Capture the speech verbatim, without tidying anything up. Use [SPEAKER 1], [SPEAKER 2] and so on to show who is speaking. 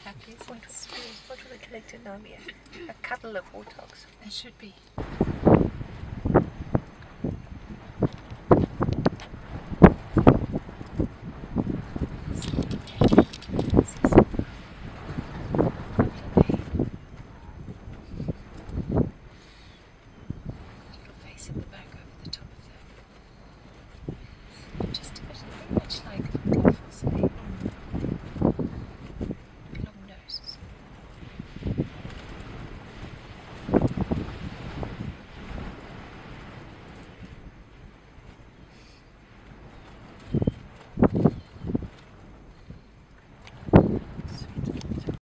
[SPEAKER 1] happy.
[SPEAKER 2] What, what will we collect in Namia? A couple of warthogs.
[SPEAKER 1] There should be. Face in the back.